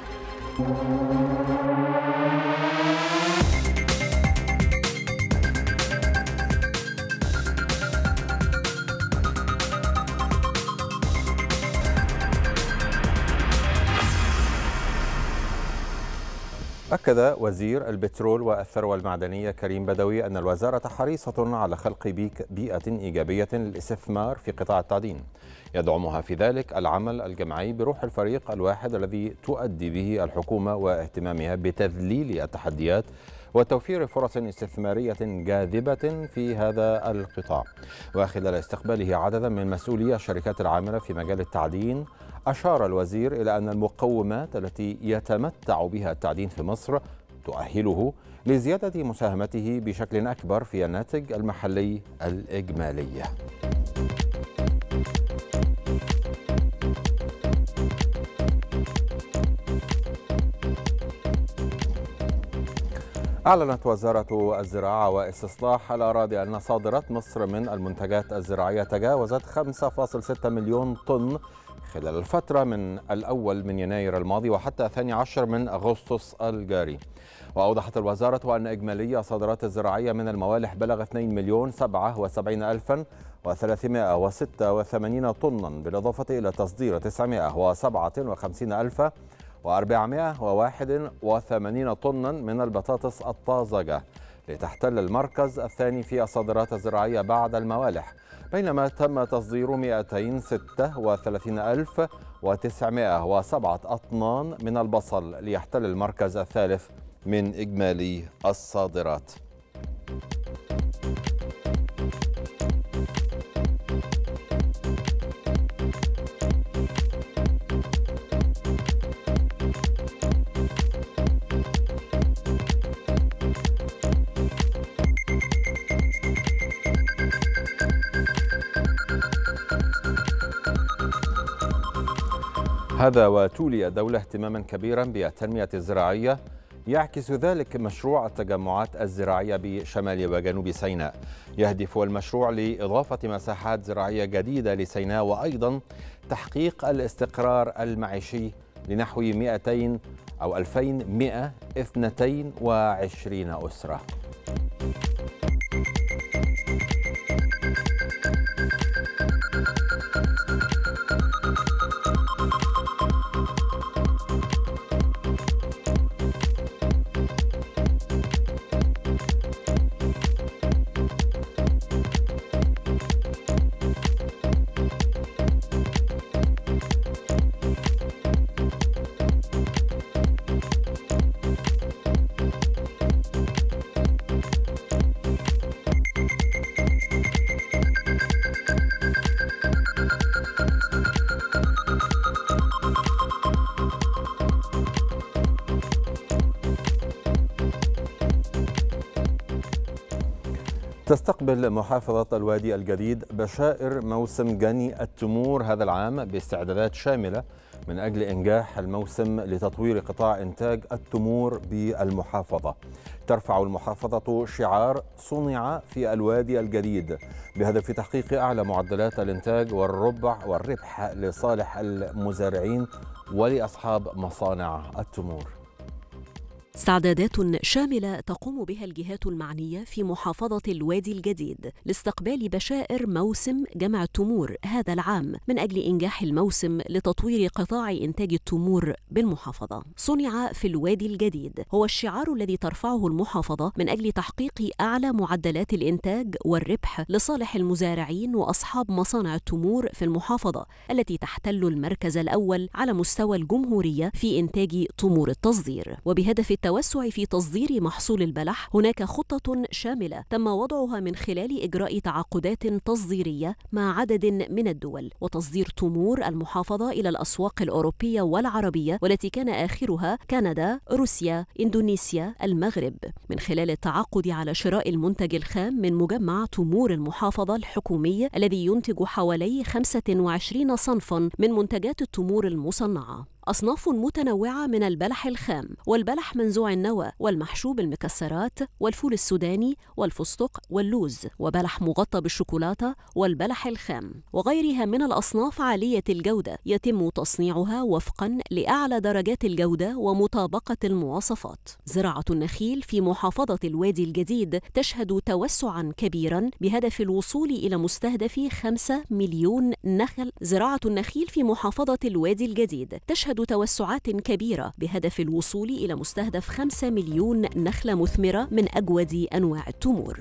أكد وزير البترول والثروة المعدنية كريم بدوي أن الوزارة حريصة على خلق بيئة إيجابية للاستثمار في قطاع التعدين، يدعمها في ذلك العمل الجماعي بروح الفريق الواحد الذي تؤدي به الحكومة واهتمامها بتذليل التحديات وتوفير فرص استثمارية جاذبة في هذا القطاع. وخلال استقباله عددا من مسؤولي الشركات العاملة في مجال التعدين، أشار الوزير إلى أن المقومات التي يتمتع بها التعدين في مصر تؤهله لزيادة مساهمته بشكل أكبر في الناتج المحلي الإجمالي. أعلنت وزارة الزراعة واستصلاح الأراضي أن صادرات مصر من المنتجات الزراعية تجاوزت خمسة فاصلة ستة مليون طن خلال الفترة من الأول من يناير الماضي وحتى الثاني عشر من أغسطس الجاري. وأوضحت الوزارة أن إجمالي الصادرات الزراعية من الموالح بلغ اثنين مليون سبعة وسبعين ألفا وثلاثمائة وستة وثمانين طنا، بالإضافة إلى تصدير تسعمائة وسبعة وخمسين ألفا وأربعمائة وواحد وثمانين طنا من البطاطس الطازجة، لتحتل المركز الثاني في الصادرات الزراعية بعد الموالح، بينما تم تصدير مئتين وستة وثلاثين ألف وتسعمائة وسبعة أطنان من البصل، ليحتل المركز الثالث من إجمالي الصادرات. هذا وتولي الدولة اهتماما كبيرا بالتنمية الزراعية، يعكس ذلك مشروع التجمعات الزراعية بشمال وجنوب سيناء. يهدف المشروع لإضافة مساحات زراعية جديدة لسيناء، وأيضا تحقيق الاستقرار المعيشي لنحو مئتين أو ألفين ومئة واثنين وعشرين أسرة. تستقبل محافظة الوادي الجديد بشائر موسم جني التمور هذا العام باستعدادات شاملة من أجل إنجاح الموسم لتطوير قطاع إنتاج التمور بالمحافظة. ترفع المحافظة شعار صنع في الوادي الجديد بهدف تحقيق أعلى معدلات الإنتاج والربح والربح لصالح المزارعين ولأصحاب مصانع التمور. استعدادات شاملة تقوم بها الجهات المعنية في محافظة الوادي الجديد لاستقبال بشائر موسم جمع التمور هذا العام من أجل إنجاح الموسم لتطوير قطاع إنتاج التمور بالمحافظة. صنع في الوادي الجديد هو الشعار الذي ترفعه المحافظة من أجل تحقيق أعلى معدلات الإنتاج والربح لصالح المزارعين وأصحاب مصانع التمور في المحافظة التي تحتل المركز الأول على مستوى الجمهورية في إنتاج تمور التصدير. وبهدف التوسع في تصدير محصول البلح هناك خطة شاملة تم وضعها من خلال إجراء تعاقدات تصديرية مع عدد من الدول وتصدير تمور المحافظة إلى الأسواق الأوروبية والعربية والتي كان آخرها كندا، روسيا، إندونيسيا، المغرب، من خلال التعاقد على شراء المنتج الخام من مجمع تمور المحافظة الحكومي الذي ينتج حوالي خمسة وعشرين صنفاً من منتجات التمور المصنعة. أصناف متنوعة من البلح الخام والبلح منزوع النوى والمحشو بالمكسرات والفول السوداني والفستق واللوز وبلح مغطى بالشوكولاتة والبلح الخام وغيرها من الأصناف عالية الجودة يتم تصنيعها وفقاً لأعلى درجات الجودة ومطابقة المواصفات. زراعة النخيل في محافظة الوادي الجديد تشهد توسعاً كبيراً بهدف الوصول إلى مستهدف خمسة مليون نخل. زراعة النخيل في محافظة الوادي الجديد تشهد توسعات كبيرة بهدف الوصول إلى مستهدف خمسة مليون نخلة مثمرة من أجود أنواع التمور.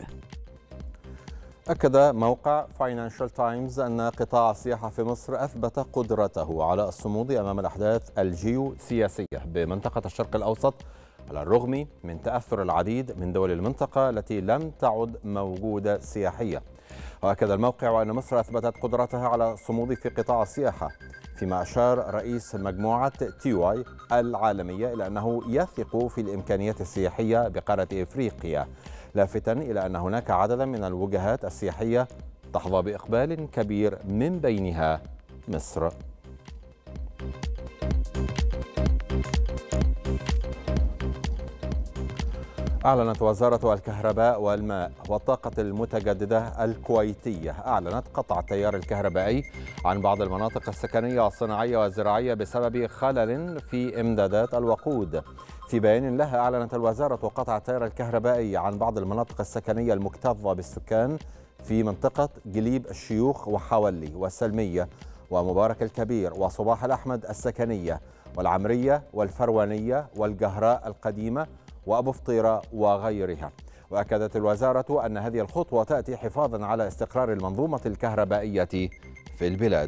أكد موقع فاينانشال تايمز أن قطاع السياحة في مصر أثبت قدرته على الصمود أمام الأحداث الجيوسياسية بمنطقة الشرق الأوسط على الرغم من تأثر العديد من دول المنطقة التي لم تعد موجودة سياحية. وأكد الموقع أن مصر أثبتت قدرتها على الصمود في قطاع السياحة، فيما أشار رئيس مجموعة تي واي العالمية إلى أنه يثق في الإمكانيات السياحية بقارة إفريقيا، لافتاً إلى أن هناك عدداً من الوجهات السياحية تحظى بإقبال كبير من بينها مصر. أعلنت وزارة الكهرباء والماء والطاقة المتجددة الكويتية أعلنت قطع التيار الكهربائي عن بعض المناطق السكنية والصناعية والزراعية بسبب خلل في إمدادات الوقود. في بيان لها أعلنت الوزارة قطع التيار الكهربائي عن بعض المناطق السكنية المكتظة بالسكان في منطقة جليب الشيوخ وحولي والسلمية ومبارك الكبير وصباح الأحمد السكنية والعمرية والفروانية والجهراء القديمة وأبو فطيرة وغيرها. وأكدت الوزارة أن هذه الخطوة تأتي حفاظاً على استقرار المنظومة الكهربائية في البلاد.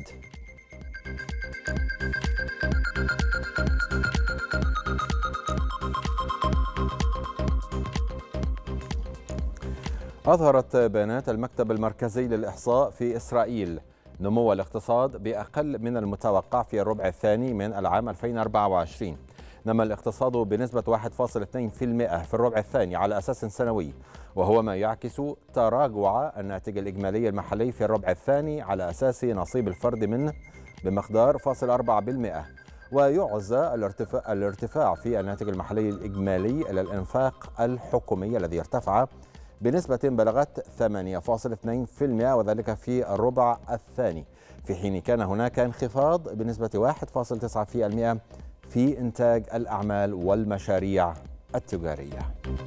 أظهرت بيانات المكتب المركزي للإحصاء في إسرائيل نمو الاقتصاد بأقل من المتوقع في الربع الثاني من العام ألفين وأربعة وعشرين. نما الاقتصاد بنسبة واحد فاصلة اثنين بالمئة في الربع الثاني على أساس سنوي، وهو ما يعكس تراجع الناتج الإجمالي المحلي في الربع الثاني على أساس نصيب الفرد منه بمقدار فاصل أربعة بالمئة. ويعزى الارتفاع, الارتفاع في الناتج المحلي الإجمالي إلى الإنفاق الحكومي الذي ارتفع بنسبة بلغت ثمانية فاصلة اثنين بالمئة وذلك في الربع الثاني، في حين كان هناك انخفاض بنسبة واحد فاصلة تسعة بالمئة في إنتاج الأعمال والمشاريع التجارية.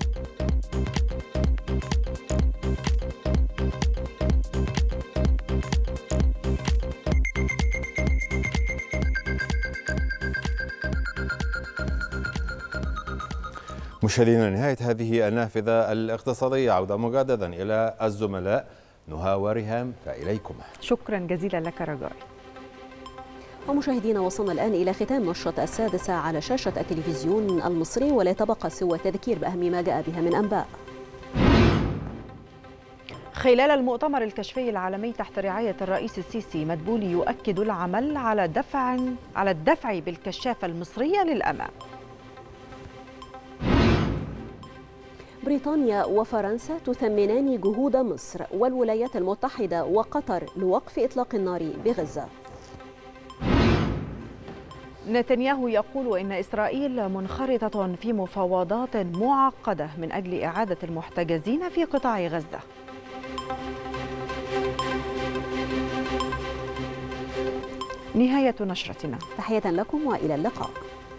مشاهدينا، نهاية هذه النافذة الاقتصادية. عودة مجددا إلى الزملاء نهى وريهام، فإليكم. شكرا جزيلا لك رجاء. ومشاهدينا، وصلنا الآن إلى ختام نشرة السادسة على شاشة التلفزيون المصري، ولا تبقى سوى تذكير بأهم ما جاء بها من أنباء. خلال المؤتمر الكشفي العالمي تحت رعاية الرئيس السيسي، مدبولي يؤكد العمل على دفع على الدفع بالكشافة المصرية للأمام. بريطانيا وفرنسا تثمنان جهود مصر والولايات المتحدة وقطر لوقف إطلاق النار بغزة. نتنياهو يقول إن إسرائيل منخرطة في مفاوضات معقدة من أجل إعادة المحتجزين في قطاع غزة. نهاية نشرتنا، تحية لكم وإلى اللقاء.